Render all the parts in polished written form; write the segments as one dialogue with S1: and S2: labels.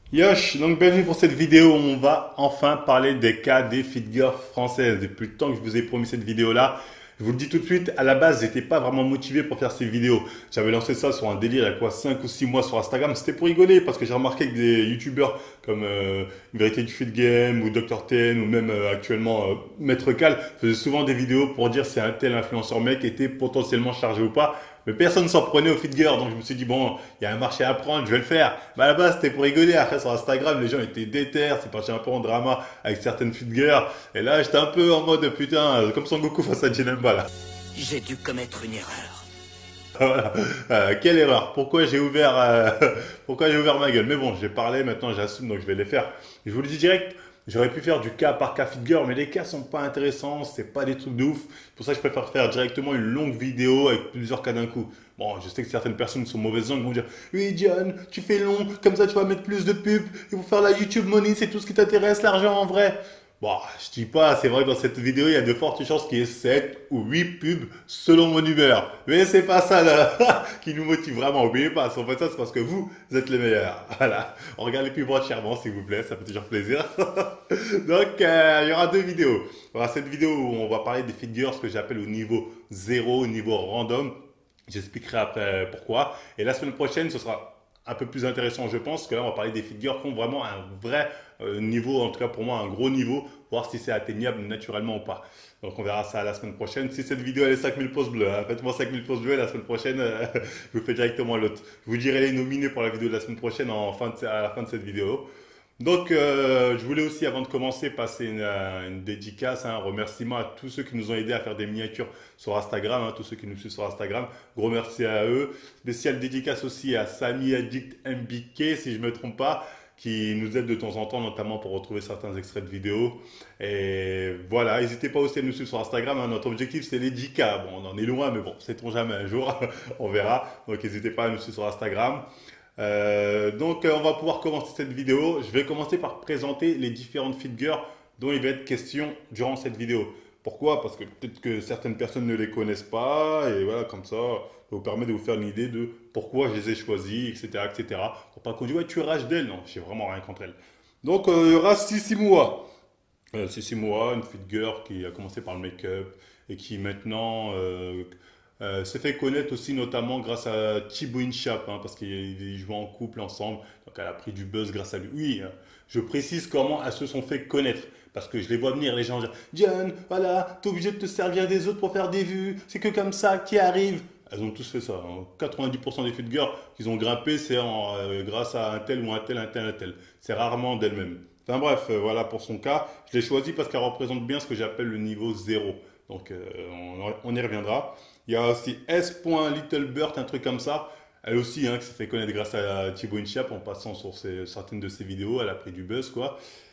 S1: Yosh, donc bienvenue pour cette vidéo où on va enfin parler des cas des fit girls françaises. Depuis le temps que je vous ai promis cette vidéo-là, je vous le dis tout de suite, à la base, j'étais pas vraiment motivé pour faire ces vidéos. J'avais lancé ça sur un délire il y a quoi 5 ou 6 mois sur Instagram. C'était pour rigoler parce que j'ai remarqué que des youtubeurs comme Une Vérité du Fit Game ou Dr Ten ou même actuellement Maître Cal faisaient souvent des vidéos pour dire si un tel influenceur mec était potentiellement chargé ou pas. Mais personne s'en prenait au fit girl, donc je me suis dit bon, il y a un marché à prendre, je vais le faire. Mais à la base, c'était pour rigoler. Après, sur Instagram, les gens étaient déter, c'est parti un peu en drama avec certaines fit girls. Et là, j'étais un peu en mode putain, comme Son Goku face à Jinemba là.
S2: J'ai dû commettre une erreur.
S1: Voilà. Quelle erreur. Pourquoi j'ai ouvert ma gueule. Mais bon, j'ai parlé, maintenant j'assume, donc je vais les faire. Je vous le dis direct, j'aurais pu faire du cas par cas figure, mais les cas sont pas intéressants, c'est pas des trucs de ouf. Pour ça, je préfère faire directement une longue vidéo avec plusieurs cas d'un coup. Bon, je sais que certaines personnes sont mauvaises langues vont dire oui, John, tu fais long, comme ça tu vas mettre plus de pubs, et pour faire la YouTube money, c'est tout ce qui t'intéresse, l'argent en vrai. Bon, je dis pas, c'est vrai que dans cette vidéo, il y a de fortes chances qu'il y ait 7 ou 8 pubs selon mon humeur. Mais c'est pas ça là, qui nous motive vraiment. Oubliez pas, si on fait ça, c'est parce que vous êtes les meilleurs. Voilà. On regarde les pubs entièrement, s'il vous plaît, ça fait toujours plaisir. Donc, il y aura deux vidéos. Il y aura cette vidéo où on va parler des figures, ce que j'appelle au niveau zéro, au niveau random. J'expliquerai après pourquoi. Et la semaine prochaine, ce sera un peu plus intéressant, je pense, que là, on va parler des figures qui ont vraiment un vrai niveau, en tout cas pour moi, un gros niveau, voir si c'est atteignable naturellement ou pas. Donc, on verra ça la semaine prochaine. Si cette vidéo, elle est 5000 pouces bleus, hein, faites-moi 5000 pouces bleus, et la semaine prochaine, je vous fais directement l'autre. Je vous dirai les nominés pour la vidéo de la semaine prochaine à la fin de cette vidéo. Donc, je voulais aussi, avant de commencer, passer une dédicace, un remerciement à tous ceux qui nous ont aidés à faire des miniatures sur Instagram, hein, tous ceux qui nous suivent sur Instagram. Gros merci à eux. Spécial dédicace aussi à Samy Addict MBK, si je ne me trompe pas, qui nous aide de temps en temps, notamment pour retrouver certains extraits de vidéos. Et voilà, n'hésitez pas aussi à nous suivre sur Instagram, hein. Notre objectif, c'est les 10K. Bon, on en est loin, mais bon, sait-on jamais un jour, on verra. Donc, n'hésitez pas à nous suivre sur Instagram. On va pouvoir commencer cette vidéo. Je vais commencer par présenter les différentes figures dont il va être question durant cette vidéo. Pourquoi? Parce que peut-être que certaines personnes ne les connaissent pas et voilà, comme ça vous permet de vous faire une idée de pourquoi je les ai choisis, etc., etc. Pour pas qu'on dise ouais, tu es rage d'elle. Non, j'ai vraiment rien contre elle. Donc il y aura Sissimua. Sissimua, une figure qui a commencé par le make-up et qui maintenant s'est fait connaître aussi notamment grâce à Thibaut Inchap, hein, parce qu'ils jouent en couple ensemble. Donc elle a pris du buzz grâce à lui. Oui, je précise comment elles se sont fait connaître. Parce que je les vois venir, les gens dire John, voilà, t'es obligé de te servir des autres pour faire des vues. C'est que comme ça qui arrive. Elles ont tous fait ça, hein. 90% des fit girls qu'ils ont grimpé, c'est grâce à un tel ou un tel, un tel, un tel. C'est rarement d'elles-mêmes. Enfin bref, voilà pour son cas. Je l'ai choisi parce qu'elle représente bien ce que j'appelle le niveau zéro. Donc on y reviendra. Il y a aussi S.Littlebird, un truc comme ça. Elle aussi, hein, qui s'est fait connaître grâce à Thibaut Inchap en passant sur certaines de ses vidéos. Elle a pris du buzz, quoi.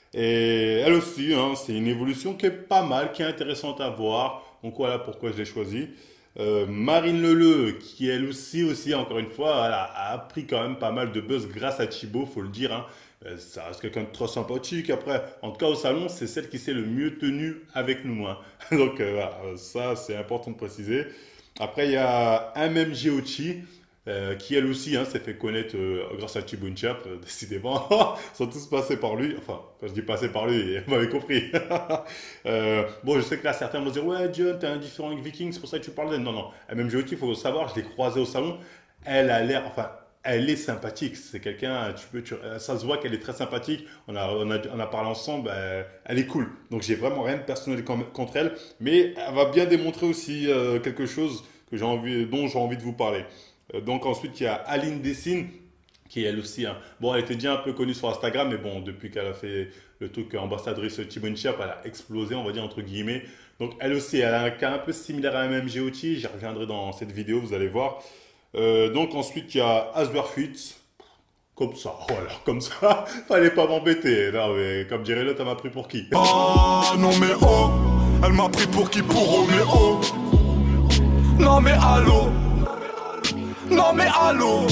S1: Et elle aussi, hein, c'est une évolution qui est pas mal, qui est intéressante à voir. Donc voilà pourquoi je l'ai choisie. Marine Leleu, qui elle aussi, encore une fois, elle a appris quand même pas mal de buzz grâce à Thibaut, faut le dire, hein. Ça reste quelqu'un de très sympathique. Après, en tout cas au salon, c'est celle qui s'est le mieux tenue avec nous, hein. Donc voilà, ça c'est important de préciser. Après, il y a MMG Ochi, qui elle aussi, hein, s'est fait connaître grâce à Thibaut Inchap, décidément. Ils sont tous passés par lui. Enfin, quand je dis passé par lui, vous m'avez compris. Bon, je sais que là, certains vont dire ouais, John, t'es indifférent avec Viking, c'est pour ça que tu parles d'elle. Non, non. MMG Ochi, il faut savoir, je l'ai croisée au salon. Elle a l'air, enfin, elle est sympathique. C'est quelqu'un, ça se voit qu'elle est très sympathique. On a parlé ensemble. Elle est cool. Donc j'ai vraiment rien de personnel contre elle, mais elle va bien démontrer aussi quelque chose dont j'ai envie de vous parler. Donc ensuite il y a Aline Dessine qui elle aussi, hein. Bon, elle était déjà un peu connue sur Instagram, mais bon, depuis qu'elle a fait le truc ambassadrice Thibaut Inchap, elle a explosé, on va dire, entre guillemets. Donc, elle aussi, elle a un cas un peu similaire à MMG Oti, j'y reviendrai dans cette vidéo, vous allez voir. Donc, ensuite, il y a Aswerfit, comme ça, voilà, comme ça, fallait pas m'embêter. Non, mais comme dirait l'autre, elle m'a pris pour qui?
S3: Ah non mais oh, elle m'a pris pour qui pour Roméo. Non mais allô, non mais allô.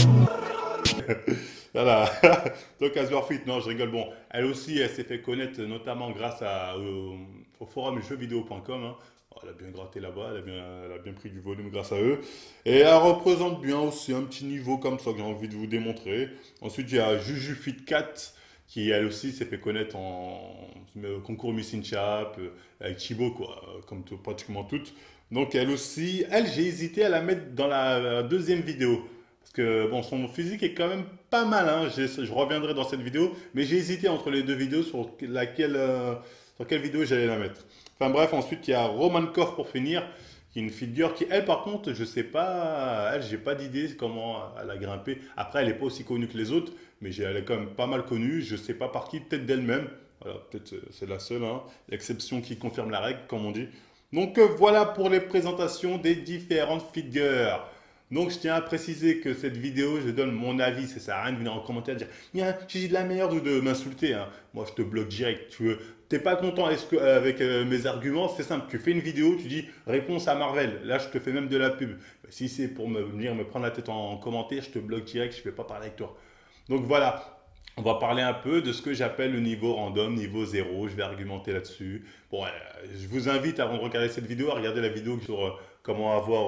S1: Voilà. Donc Aswerfit, non, je rigole. Bon, elle aussi, elle s'est fait connaître notamment grâce au forum jeuxvideo.com, hein. Elle a bien gratté là-bas, elle a bien pris du volume grâce à eux. Et elle représente bien aussi un petit niveau comme ça que j'ai envie de vous démontrer. Ensuite, il y a Juju Fit 4 qui elle aussi s'est fait connaître au concours Miss Chap, avec Chibo, quoi, comme pratiquement toutes. Donc elle aussi, elle, j'ai hésité à la mettre dans la deuxième vidéo. Parce que bon, son physique est quand même pas mal, hein. Je reviendrai dans cette vidéo, mais j'ai hésité entre les deux vidéos sur quelle vidéo j'allais la mettre. Enfin bref, ensuite il y a Romankov pour finir, qui est une figure qui, elle par contre, je sais pas, elle, j'ai pas d'idée comment elle a grimpé. Après, elle est pas aussi connue que les autres, mais elle est quand même pas mal connue. Je sais pas par qui, peut-être d'elle-même. Voilà, peut-être c'est la seule, hein. L'exception qui confirme la règle, comme on dit. Donc voilà pour les présentations des différentes figures. Donc je tiens à préciser que cette vidéo, je donne mon avis. Ça sert à rien de venir en commentaire et dire j'ai dit de la merde ou de m'insulter, hein. Moi, je te bloque direct. T'es pas content avec mes arguments, c'est simple. Tu fais une vidéo, tu dis réponse à Marvel. Là, je te fais même de la pub. Si c'est pour venir me prendre la tête en commentaire, je te bloque direct. Je ne vais pas parler avec toi. Donc voilà. On va parler un peu de ce que j'appelle le niveau random, niveau 0. Je vais argumenter là-dessus. Bon, je vous invite, avant de regarder cette vidéo, à regarder la vidéo sur comment avoir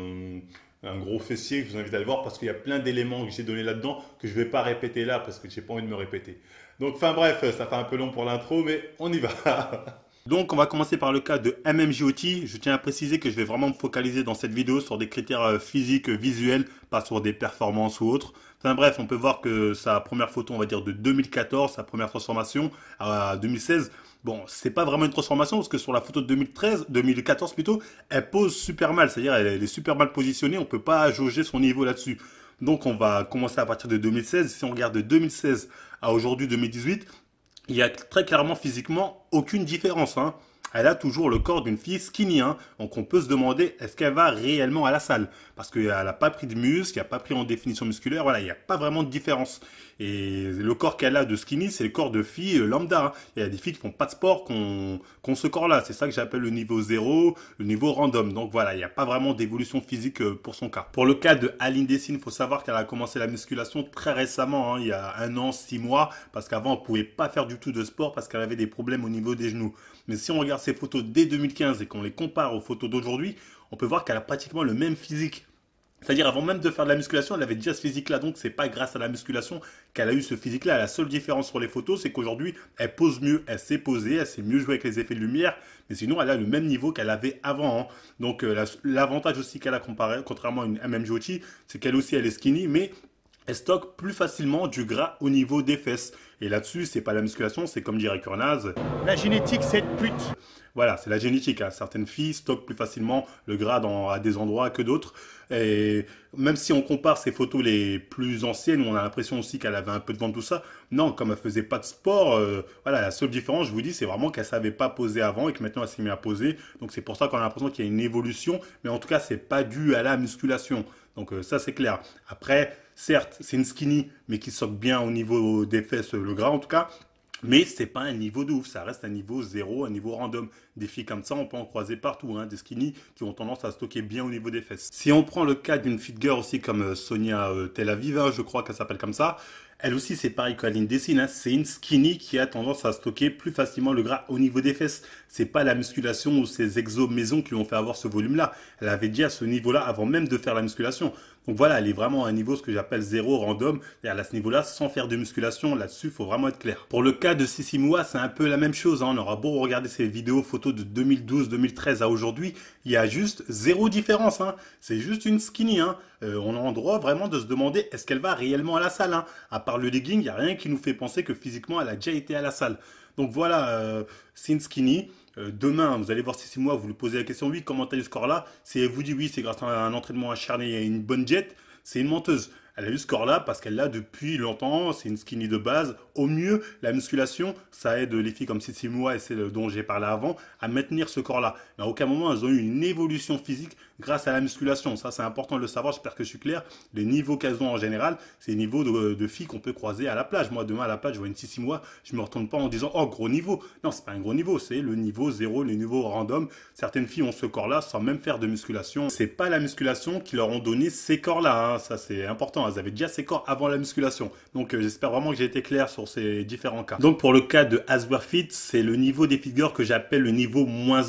S1: un gros fessier. Je vous invite à le voir parce qu'il y a plein d'éléments que j'ai donnés là-dedans que je ne vais pas répéter là parce que je n'ai pas envie de me répéter. Donc, enfin bref, ça fait un peu long pour l'intro, mais on y va. Donc, on va commencer par le cas de MMJOT. Je tiens à préciser que je vais vraiment me focaliser dans cette vidéo sur des critères physiques, visuels, pas sur des performances ou autres. Enfin bref, on peut voir que sa première photo, on va dire de 2014, sa première transformation à 2016. Bon, c'est pas vraiment une transformation parce que sur la photo de 2014 plutôt, elle pose super mal. C'est-à-dire, elle est super mal positionnée. On peut pas jauger son niveau là-dessus. Donc, on va commencer à partir de 2016. Si on regarde de 2016 à aujourd'hui 2018, il y a très clairement physiquement aucune différence, hein. Elle a toujours le corps d'une fille skinny, hein. Donc on peut se demander est-ce qu'elle va réellement à la salle parce qu'elle n'a pas pris de muscle, elle n'a pas pris en définition musculaire, voilà, il n'y a pas vraiment de différence. Et le corps qu'elle a de skinny, c'est le corps de fille lambda, hein. Il y a des filles qui font pas de sport, qui ont ce corps-là. C'est ça que j'appelle le niveau 0, le niveau random. Donc voilà, il n'y a pas vraiment d'évolution physique pour son cas. Pour le cas de Aline Dessine, il faut savoir qu'elle a commencé la musculation très récemment, hein, il y a 1 an, 6 mois, parce qu'avant, elle ne pouvait pas faire du tout de sport parce qu'elle avait des problèmes au niveau des genoux. Mais si on regarde ses photos dès 2015 et qu'on les compare aux photos d'aujourd'hui, on peut voir qu'elle a pratiquement le même physique. C'est-à-dire, avant même de faire de la musculation, elle avait déjà ce physique-là. Donc, c'est pas grâce à la musculation qu'elle a eu ce physique-là. La seule différence sur les photos, c'est qu'aujourd'hui, elle pose mieux, elle sait poser, elle sait mieux jouer avec les effets de lumière. Mais sinon, elle a le même niveau qu'elle avait avant, hein. Donc, l'avantage aussi qu'elle a comparé, contrairement à une MMJOT, c'est qu'elle aussi, elle est skinny, mais elle stocke plus facilement du gras au niveau des fesses. Et là-dessus, c'est pas la musculation, c'est comme dirait Kurnaz.
S4: La génétique, c'est de pute.
S1: Voilà, c'est la génétique, hein. Certaines filles stockent plus facilement le gras à des endroits que d'autres. Et même si on compare ses photos les plus anciennes, on a l'impression aussi qu'elle avait un peu de ventre, tout ça. Non, comme elle faisait pas de sport, voilà, la seule différence, je vous dis, c'est vraiment qu'elle savait pas poser avant et que maintenant elle s'est mise à poser. Donc c'est pour ça qu'on a l'impression qu'il y a une évolution, mais en tout cas, c'est pas dû à la musculation. Donc ça, c'est clair. Après, certes, c'est une skinny, mais qui stocke bien au niveau des fesses, le gras en tout cas. Mais c'est pas un niveau de ouf, ça reste un niveau 0, un niveau random. Des filles comme ça, on peut en croiser partout, hein, des skinny qui ont tendance à stocker bien au niveau des fesses. Si on prend le cas d'une fit girl aussi comme Sonia Tel Aviv, hein, je crois qu'elle s'appelle comme ça, elle aussi c'est pareil qu'Aline Dessine, hein, c'est une skinny qui a tendance à stocker plus facilement le gras au niveau des fesses. C'est pas la musculation ou ses exos maison qui lui ont fait avoir ce volume-là. Elle avait déjà ce niveau-là avant même de faire la musculation. Donc voilà, elle est vraiment à un niveau, ce que j'appelle 0 random. C'est-à-dire à ce niveau-là, sans faire de musculation, là-dessus, il faut vraiment être clair. Pour le cas de Sissi Moua, c'est un peu la même chose, hein. On aura beau regarder ses vidéos photos de 2012-2013 à aujourd'hui, il y a juste 0 différence, hein. C'est juste une skinny, hein. On a le droit vraiment de se demander est-ce qu'elle va réellement à la salle, hein. À part le legging, il n'y a rien qui nous fait penser que physiquement, elle a déjà été à la salle. Donc voilà, c'est une skinny. Demain, vous allez voir si c'est moi, vous lui posez la question, oui, comment t'as eu ce score-là? Si elle vous dit oui, c'est grâce à un entraînement acharné et une bonne jet, c'est une menteuse. Elle a eu ce score-là parce qu'elle l'a depuis longtemps, c'est une skinny de base. Au mieux, la musculation, ça aide les filles comme Sissi Moua et celle dont j'ai parlé avant à maintenir ce corps-là. Mais à aucun moment, elles ont eu une évolution physique grâce à la musculation. Ça, c'est important de le savoir, j'espère que je suis clair. Les niveaux qu'elles ont en général, c'est les niveaux de filles qu'on peut croiser à la plage. Moi, demain à la plage, je vois une Sissi Moua, je me retourne pas en disant « Oh, gros niveau ». Non, c'est pas un gros niveau, c'est le niveau 0, le niveau random. Certaines filles ont ce corps-là sans même faire de musculation. C'est pas la musculation qui leur ont donné ces corps-là, hein. Ça, c'est important. Elles avaient déjà ces corps avant la musculation. Donc, j'espère vraiment que j'ai été clair sur ces différents cas. Donc, pour le cas de Aswear Fit, c'est le niveau des figures que j'appelle le niveau -1.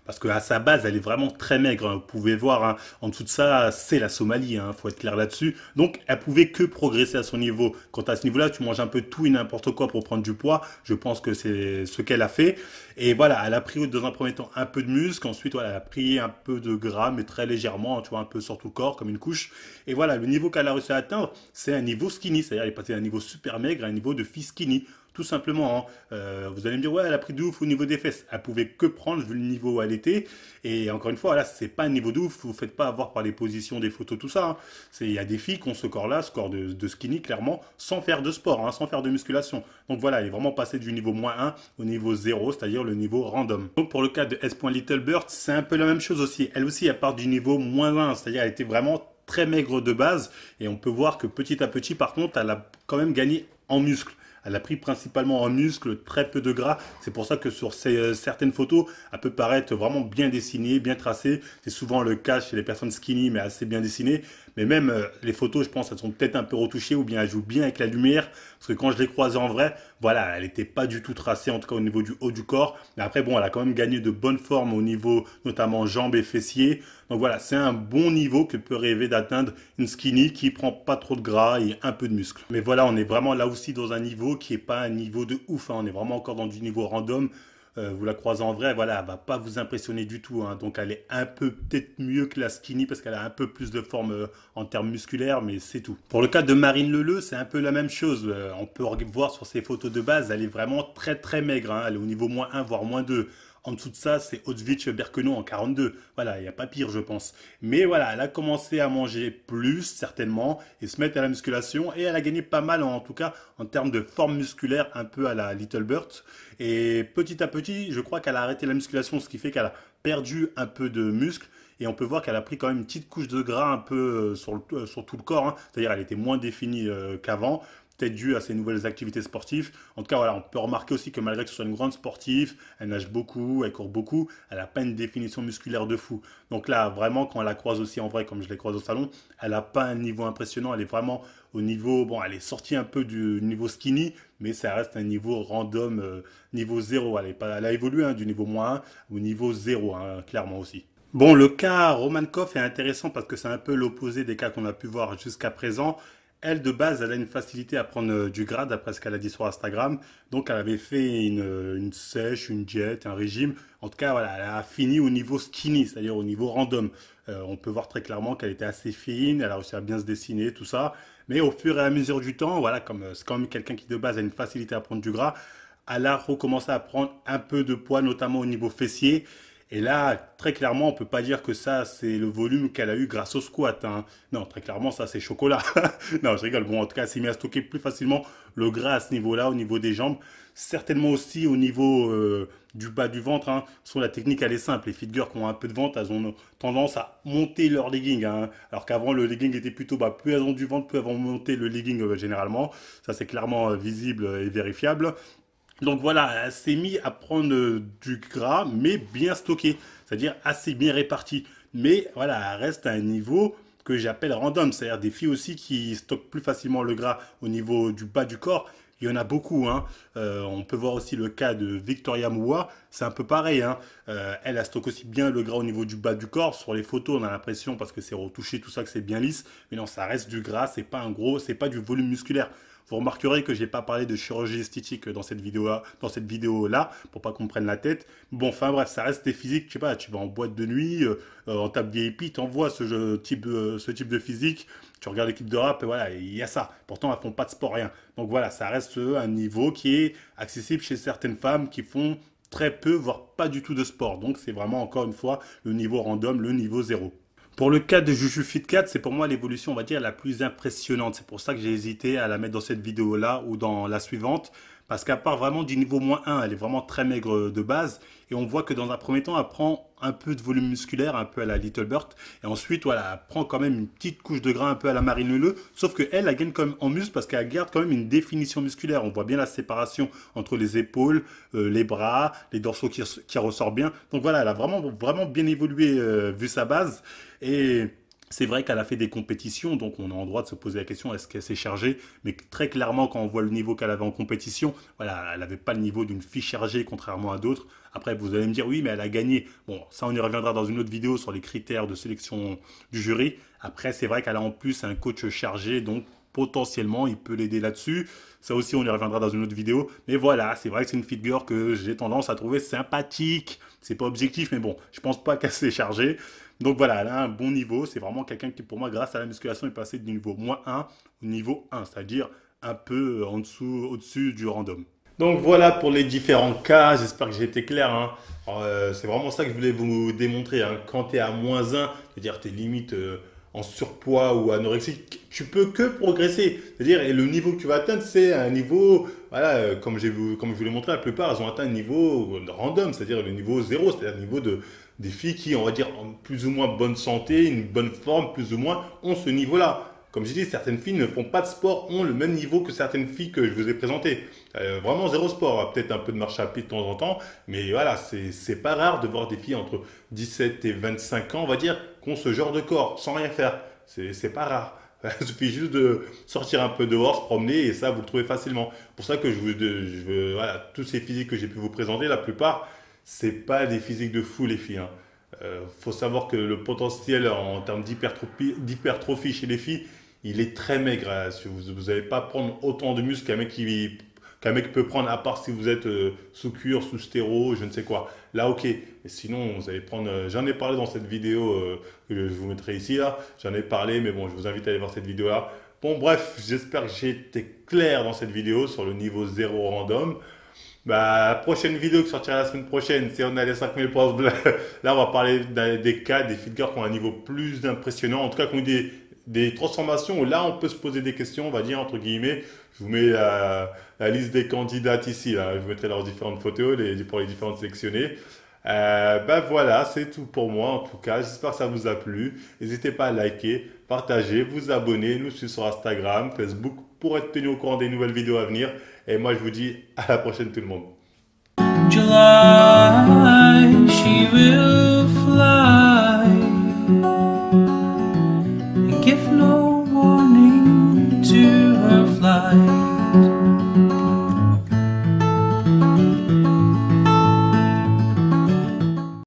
S1: parce qu'à sa base, elle est vraiment très maigre, hein. Vous pouvez voir, hein, en dessous de ça, c'est la Somalie, hein, faut être clair là-dessus. Donc, elle pouvait que progresser à son niveau. Quand à ce niveau-là, tu manges un peu tout et n'importe quoi pour prendre du poids, je pense que c'est ce qu'elle a fait. Et voilà, elle a pris dans un premier temps un peu de muscle, ensuite voilà, elle a pris un peu de gras, mais très légèrement, hein, tu vois, un peu sur tout le corps, comme une couche. Et voilà, le niveau qu'elle a réussi à atteindre, c'est un niveau skinny, c'est-à-dire elle est passée d'un niveau super maigre à un niveau de fille skinny. Tout simplement, hein. Vous allez me dire, ouais, elle a pris de ouf au niveau des fesses. Elle pouvait que prendre vu le niveau où elle était. Et encore une fois, là, c'est pas un niveau de ouf. Vous ne faites pas avoir par les positions, des photos, tout ça, hein. Il y a des filles qui ont ce corps-là, ce corps de skinny, clairement, sans faire de sport, hein, sans faire de musculation. Donc voilà, elle est vraiment passée du niveau -1 au niveau 0, c'est-à-dire le niveau random. Donc pour le cas de S.Littlebird, c'est un peu la même chose aussi. Elle aussi, elle part du niveau -1, c'est-à-dire elle était vraiment très maigre de base. Et on peut voir que petit à petit, par contre, elle a quand même gagné en muscle. Elle a pris principalement en muscle, très peu de gras. C'est pour ça que sur certaines photos, elle peut paraître vraiment bien dessinée, bien tracée. C'est souvent le cas chez les personnes skinny, mais assez bien dessinées. Mais même les photos, je pense, elles sont peut-être un peu retouchées ou bien elles jouent bien avec la lumière. Parce que quand je l'ai croisée en vrai, voilà, elle n'était pas du tout tracée, en tout cas au niveau du haut du corps. Mais après, bon, elle a quand même gagné de bonnes formes au niveau notamment jambes et fessiers. Donc voilà, c'est un bon niveau que peut rêver d'atteindre une skinny qui prend pas trop de gras et un peu de muscle. Mais voilà, on est vraiment là aussi dans un niveau qui est pas un niveau de ouf, hein. On est vraiment encore dans du niveau random. Vous la croisez en vrai, voilà, elle va pas vous impressionner du tout, hein. Donc elle est un peu peut-être mieux que la skinny parce qu'elle a un peu plus de forme en termes musculaires, mais c'est tout. Pour le cas de Marine Leleu, c'est un peu la même chose. On peut voir sur ses photos de base, elle est vraiment très très maigre, hein. Elle est au niveau -1 voire -2. En dessous de ça, c'est Auschwitz Birkenau en 42. Voilà, il n'y a pas pire, je pense. Mais voilà, elle a commencé à manger plus, certainement, et se mettre à la musculation. Et elle a gagné pas mal, en tout cas, en termes de forme musculaire, un peu à la Little Bird. Et petit à petit, je crois qu'elle a arrêté la musculation, ce qui fait qu'elle a perdu un peu de muscle. Et on peut voir qu'elle a pris quand même une petite couche de gras un peu sur tout le corps, hein. C'est-à-dire qu'elle était moins définie qu'avant. Peut-être dû à ses nouvelles activités sportives. En tout cas, voilà, on peut remarquer aussi que malgré que ce soit une grande sportive, elle nage beaucoup, elle court beaucoup, elle n'a pas une définition musculaire de fou. Donc là, vraiment, quand on la croise aussi en vrai, comme je l'ai croise au salon, elle n'a pas un niveau impressionnant, elle est vraiment au niveau, bon, elle est sortie un peu du niveau skinny, mais ça reste un niveau random, niveau 0. Elle a évolué, hein, du niveau -1 au niveau 0, hein, clairement aussi. Bon, le cas Romankov est intéressant parce que c'est un peu l'opposé des cas qu'on a pu voir jusqu'à présent. Elle, de base, elle a une facilité à prendre du gras, d'après ce qu'elle a dit sur Instagram. Donc, elle avait fait une sèche, une diète, un régime. En tout cas, voilà, elle a fini au niveau skinny, c'est-à-dire au niveau random. On peut voir très clairement qu'elle était assez fine, elle a réussi à bien se dessiner, tout ça. Mais au fur et à mesure du temps, voilà, comme c'est quand même quelqu'un qui, de base, a une facilité à prendre du gras, elle a recommencé à prendre un peu de poids, notamment au niveau fessier. Et là, très clairement, on ne peut pas dire que ça, c'est le volume qu'elle a eu grâce au squat, hein. Non, très clairement, ça, c'est chocolat. Non, je rigole. Bon, en tout cas, elle s'est mis à stocker plus facilement le gras à ce niveau-là, au niveau des jambes. Certainement aussi au niveau du bas du ventre, hein. Sur la technique, elle est simple. Les fit girls qui ont un peu de ventre, elles ont tendance à monter leur legging, hein. Alors qu'avant, le legging était plutôt, plus elles ont du ventre, plus elles vont monter le legging généralement. Ça, c'est clairement visible et vérifiable. Donc voilà, elle s'est mise à prendre du gras, mais bien stocké, c'est-à-dire assez bien réparti. Mais voilà, elle reste à un niveau que j'appelle random, c'est-à-dire des filles aussi qui stockent plus facilement le gras au niveau du bas du corps. Il y en a beaucoup, hein. On peut voir aussi le cas de Victoria Moua, c'est un peu pareil, hein. Elle stocke aussi bien le gras au niveau du bas du corps. Sur les photos, on a l'impression, parce que c'est retouché, tout ça, que c'est bien lisse. Mais non, ça reste du gras, c'est pas un gros, c'est pas du volume musculaire. Vous remarquerez que je n'ai pas parlé de chirurgie esthétique dans cette vidéo-là, pour pas qu'on me prenne la tête. Bon, enfin bref, ça reste des physiques, je sais pas, tu vas en boîte de nuit, en table VIP, tu envoies ce type de physique, tu regardes l'équipe de rap, et voilà, il y a ça. Pourtant, elles font pas de sport, rien. Donc voilà, ça reste un niveau qui est accessible chez certaines femmes qui font très peu, voire pas du tout de sport. Donc c'est vraiment, encore une fois, le niveau random, le niveau 0. Pour le cas de Juju Fitcat, c'est pour moi l'évolution, on va dire, la plus impressionnante. C'est pour ça que j'ai hésité à la mettre dans cette vidéo-là ou dans la suivante. Parce qu'à part vraiment du niveau -1, elle est vraiment très maigre de base. Et on voit que dans un premier temps, elle prend un peu de volume musculaire, un peu à la Little Bird. Et ensuite, voilà, elle prend quand même une petite couche de gras un peu à la Marine Leleu. Sauf qu'elle, elle gagne quand même en muscle parce qu'elle garde quand même une définition musculaire. On voit bien la séparation entre les épaules, les bras, les dorsaux qui ressortent bien. Donc voilà, elle a vraiment, vraiment bien évolué vu sa base. Et C'est vrai qu'elle a fait des compétitions, donc on a en droit de se poser la question est-ce qu'elle s'est chargée. Mais très clairement, quand on voit le niveau qu'elle avait en compétition, voilà, elle n'avait pas le niveau d'une fille chargée, contrairement à d'autres. Après, vous allez me dire oui, mais elle a gagné. Bon, ça, on y reviendra dans une autre vidéo sur les critères de sélection du jury. Après, c'est vrai qu'elle a en plus un coach chargé, donc potentiellement, il peut l'aider là-dessus. Ça aussi, on y reviendra dans une autre vidéo. Mais voilà, c'est vrai que c'est une figure que j'ai tendance à trouver sympathique. C'est pas objectif, mais bon, je pense pas qu'elle s'est chargée. Donc voilà, elle a un bon niveau. C'est vraiment quelqu'un qui, pour moi, grâce à la musculation, est passé du niveau -1 au niveau 1, c'est-à-dire un peu en dessous, au-dessus du random. Donc voilà pour les différents cas. J'espère que j'ai été clair, hein. C'est vraiment ça que je voulais vous démontrer, hein. Quand tu es à -1, c'est-à-dire tu es limite en surpoids ou anorexique, tu peux que progresser. C'est-à-dire, et le niveau que tu vas atteindre, c'est un niveau, voilà, comme je vous l'ai montré, la plupart, elles ont atteint un niveau random, c'est-à-dire le niveau 0, c'est-à-dire le niveau des filles qui, on va dire, en plus ou moins bonne santé, une bonne forme, plus ou moins, ont ce niveau-là. Comme je dis, certaines filles ne font pas de sport, ont le même niveau que certaines filles que je vous ai présentées. Vraiment zéro sport, peut-être un peu de marche à pied de temps en temps, mais voilà, c'est pas rare de voir des filles entre 17 et 25 ans, on va dire, qui ont ce genre de corps, sans rien faire. C'est pas rare. Il suffit juste de sortir un peu dehors, se promener, et ça, vous le trouvez facilement. Pour ça que voilà, tous ces physiques que j'ai pu vous présenter, la plupart, c'est pas des physiques de fou, les filles, hein. Faut savoir que le potentiel en termes d'hypertrophie chez les filles, il est très maigre, hein. Vous n'allez pas prendre autant de muscles qu'un mec peut prendre, à part si vous êtes sous cure, sous stéro, je ne sais quoi. Là, ok. Et sinon, vous allez prendre. J'en ai parlé dans cette vidéo que je vous mettrai ici, là. J'en ai parlé, mais bon, je vous invite à aller voir cette vidéo-là. Bon, bref, j'espère que j'ai été clair dans cette vidéo sur le niveau 0 random. Bah, prochaine vidéo qui sortira la semaine prochaine, si on a les 5000 pouces bleus, là on va parler des cas, des figures qui ont un niveau plus impressionnant, en tout cas qui ont eu des transformations où là on peut se poser des questions, on va dire entre guillemets. Je vous mets la liste des candidates ici, là. Je vous mettrai leurs différentes photos pour les différentes sélectionnées. Bah voilà, c'est tout pour moi en tout cas. J'espère que ça vous a plu. N'hésitez pas à liker, partager, vous abonner, nous suivre sur Instagram, Facebook pour être tenu au courant des nouvelles vidéos à venir. Et moi je vous dis à la prochaine tout le monde.
S5: July.